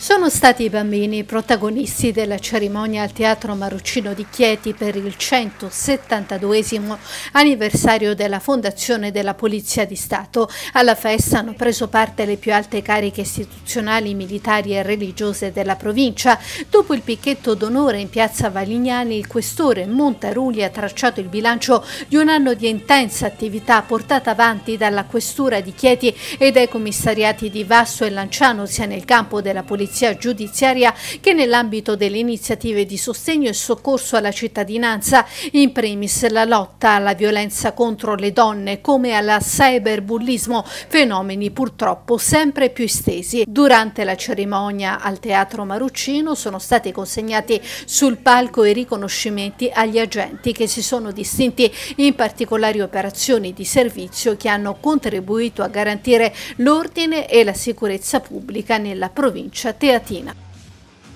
Sono stati i bambini protagonisti della cerimonia al Teatro Maruccino di Chieti per il 172esimo anniversario della fondazione della Polizia di Stato. Alla festa hanno preso parte le più alte cariche istituzionali, militari e religiose della provincia. Dopo il picchetto d'onore in piazza Valignani, il questore Montaruli ha tracciato il bilancio di un anno di intensa attività portata avanti dalla questura di Chieti e dai commissariati di Vasto e Lanciano, sia nel campo della polizia giudiziaria che nell'ambito delle iniziative di sostegno e soccorso alla cittadinanza, in primis la lotta alla violenza contro le donne come al cyberbullismo, fenomeni purtroppo sempre più estesi. Durante la cerimonia al Teatro Maruccino sono stati consegnati sul palco i riconoscimenti agli agenti che si sono distinti in particolari operazioni di servizio che hanno contribuito a garantire l'ordine e la sicurezza pubblica nella provincia teatina.